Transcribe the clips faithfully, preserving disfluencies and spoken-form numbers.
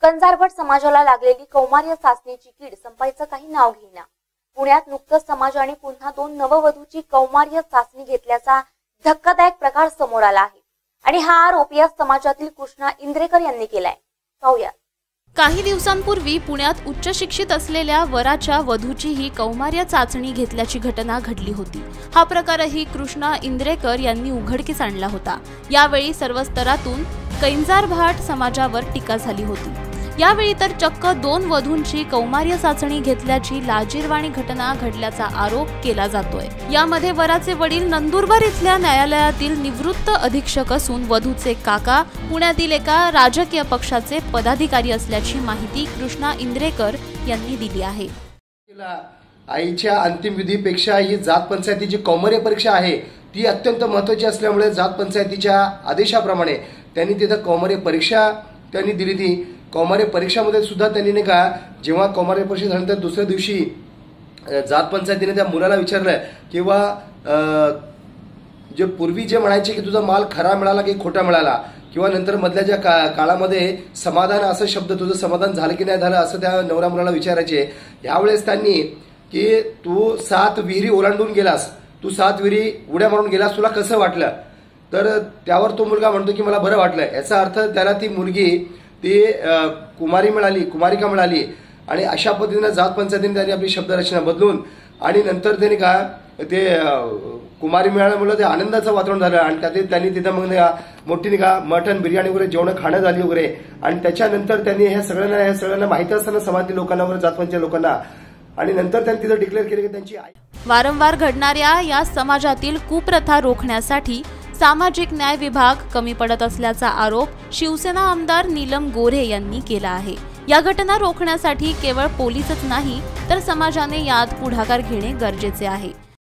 कंजारभट समाजाला लागलेली कौमार्य चाचणीची कीड संपायचं काही नाव घेईना। पुण्यात नुकतंच समाजाने पुन्हा दोन नववधूची कौमार्य चाचणी घेतल्याचा धक्कादायक प्रकार समोर आला आहे आणि हा आरोप या समाजातील कृष्णा इंद्रेकर यांनी केलाय। पाहूया। काही दिवसांपूर्वी पुण्यात उच्च शिक्षित असलेल्या वराच्या वधूची ही कौमार्य चाचणी घेतल्याची घटना घडली होती। हा प्रकारही कृष्णा इंद्रेकर यांनी उघडकीस आणला होता। यावेळी सर्व स्तरातून कंजारभाट समाजावर टीका झाली होती। यावेळी तर चक्क दोन वधूंची कौमार्य चाचणी घेतल्याची लाजिरवाणी घटना घडल्याचा आरोप केला जातोय। यामध्ये वराचे वडील नंदुरबार इथल्या न्यायालयातील निवृत्त अधीक्षक असून वधूचे काका पुण्यातील एका राजकीय पक्षाचे पदाधिकारी असल्याची माहिती कृष्णा इंद्रेकर यांनी दिली आहे। आईच्या अंतिम विधीपेक्षा ही जात पंचायतीची कौमार्य परीक्षा आहे ती अत्यंत महत्त्वाची असल्यामुळे जात पंचायतीच्या आदेशाप्रमाणे त्यांनी तिथं कौमार्य परीक्षा त्यांनी दिली। ती कौमार्य परीक्षामध्ये सुद्धा त्यांनी नाही का जेव्हा कौमार्य परीक्षा झाल्यानंतर दुसऱ्या दिवशी जात पंचायतीने त्या मुलाला विचारलं किंवा जे पूर्वी जे म्हणायचे की तुझा माल खरा मिळाला की खोटा मिळाला किंवा नंतर मधल्या ज्या का, काळामध्ये समाधान असं शब्द तुझं समाधान झालं की नाही झालं असं त्या नवरा मुलाला विचारायचे। यावेळेस त्यांनी की तू सात विहिरी ओलांडून गेलास, तू सात विहिरी उड्या मारून गेलास, तुला कसं वाटलं? तर त्यावर तो मुलगा म्हणतो की मला बरं वाटलं। याचा अर्थ त्याला ती मुलगी ती कुमारी मिळाली, कुमारिका मिळाली आणि अशा पद्धतीने जात पंचायतीने त्यांनी आपली शब्दरचना बदलून आणि नंतर त्यांनी का ते कुमारी मिळाल्यामुळे ते आनंदाचं वातावरण झालं आणि त्यात त्यांनी तिथं मग मोठी का मटण बिर्याणी वगैरे जेवण खाणं झाली वगैरे आणि त्याच्यानंतर त्यांनी ह्या सगळ्यांना ह्या सगळ्यांना माहिती असताना समाजातील लोकांना वगैरे जात पंचायत लोकांना आणि नंतर त्यांनी तिथं डिक्लेअर केले की त्यांची आई। वारंवार घडणाऱ्या या समाजातील कुप्रथा रोखण्यासाठी सामाजिक न्याय विभाग कमी पडत असल्याचा आरोप शिवसेना आमदार नीलम गोरे यांनी केला आहे। या घटना रोखण्यासाठी केवळ पोलीसच नाही तर समाजाने यात पुढाकार घेणे गरजेचे आहे।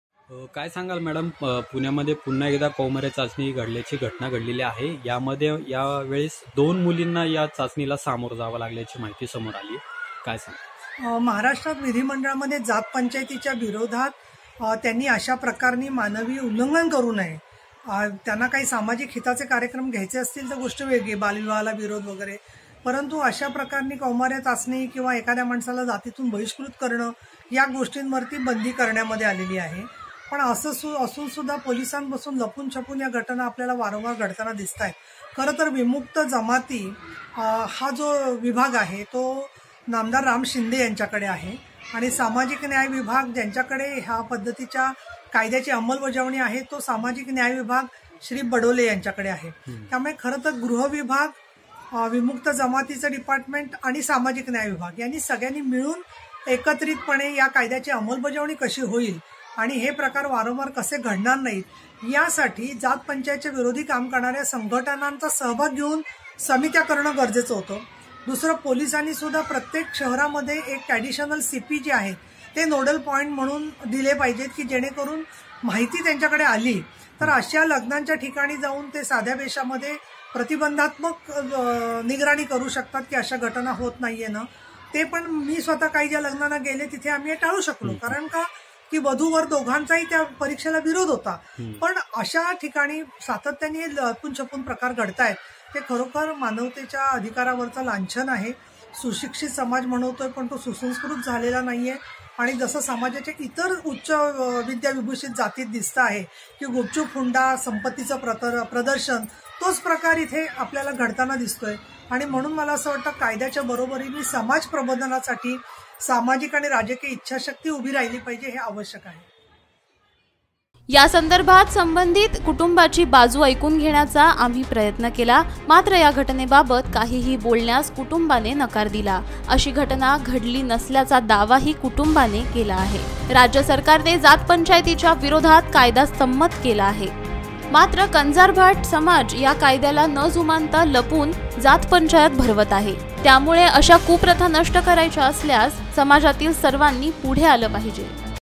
काय सांगाल मॅडम, पुण्यामध्ये पुन्हा एकदा कौमार्य चाचणी घडल्याची घटना घडलेली आहे। यामध्ये यावेळेस दोन मुलींना या चाचणीला सामोरं जावं लागल्याची माहिती समोर आली, काय सांगाल? महाराष्ट्रात विधिमंडळामध्ये जात पंचायतीच्या विरोधात त्यांनी अशा प्रकारनी मानवी उल्लंघन करू नये। त्यांना काही सामाजिक हिताचे कार्यक्रम घ्यायचे असतील तर गोष्ट वेगळी, बालविवाहाला विरोध वगैरे, परंतु अशा प्रकारनी कौमार्य चाचणी किंवा एखाद्या माणसाला जातीतून बहिष्कृत करणं या गोष्टींवरती बंदी करण्यामध्ये आलेली आहे। पण असं सु असून सुद्धा पोलिसांपासून लपून छपून या घटना आपल्याला वारंवार घडताना दिसत आहेत। खरं तर विमुक्त जमाती हा जो विभाग आहे तो नामदार राम शिंदे यांच्याकडे आहे आणि सामाजिक न्याय विभाग ज्यांच्याकडे ह्या पद्धतीच्या कायद्याची अंमलबजावणी आहे तो सामाजिक न्याय विभाग श्री बडोले यांच्याकडे आहे। त्यामुळे खरं तर गृह विभाग, विमुक्त जमातीचं डिपार्टमेंट आणि सामाजिक न्याय विभाग यांनी सगळ्यांनी मिळून एकत्रितपणे या कायद्याची अंमलबजावणी कशी होईल आणि हे प्रकार वारंवार कसे घडणार नाहीत यासाठी जात पंचायतच्या विरोधी काम करणाऱ्या संघटनांचा सहभाग घेऊन समित्या करणं गरजेचं होतं। दुसरं, पोलिसांनी सुद्धा प्रत्येक शहरामध्ये एक ॲडिशनल सीपी जे आहेत ते नोडल पॉइंट म्हणून दिले पाहिजेत की जेणेकरून माहिती त्यांच्याकडे आली तर अशा लग्नांच्या ठिकाणी जाऊन ते साध्या वेशामध्ये प्रतिबंधात्मक निगराणी करू शकतात की अशा घटना होत नाहीये ना। ते पण मी स्वतः काही ज्या लग्नांना गेले तिथे आम्ही टाळू शकलो, कारण का की वधूवर दोघांचाही त्या परीक्षेला विरोध होता। पण अशा ठिकाणी सातत्याने लपून छपून प्रकार घडतायत ते खरोखर मानवतेच्या अधिकारावरचं लांछन आहे। सुशिक्षित समाज म्हणवतोय पण तो सुसंस्कृत झालेला नाहीये आणि जसं समाजाच्या इतर उच्च विद्याविभूषित जातीत दिसतं आहे की गुपचूप हुंडा, संपत्तीचं प्रदर्शन, तोच प्रकार इथे आपल्याला घडताना दिसतोय आणि म्हणून मला असं वाटतं कायद्याच्या बरोबरीने समाज प्रबोधनासाठी सामाजिक आणि राजकीय इच्छाशक्ती उभी राहिली पाहिजे, हे आवश्यक आहे। या संदर्भात संबंधित कुटुंबाची बाजू ऐकून घेण्याचा आम्ही प्रयत्न केला, मात्र या घटनेबाबत काहीही बोलण्यास कुटुंबाने नकार दिला। अशी घटना घडली नसल्याचा दावाही कुटुंबाने केला आहे। राज्य सरकारने जात पंचायतीच्या विरोधात कायदा संमत केला आहे, मात्र कंजारभाट समाज या कायद्याला न जुमानता लपून जात पंचायत भरवत आहे। त्यामुळे अशा कुप्रथा नष्ट करायच्या असल्यास समाजातील सर्वांनी पुढे आलं पाहिजे।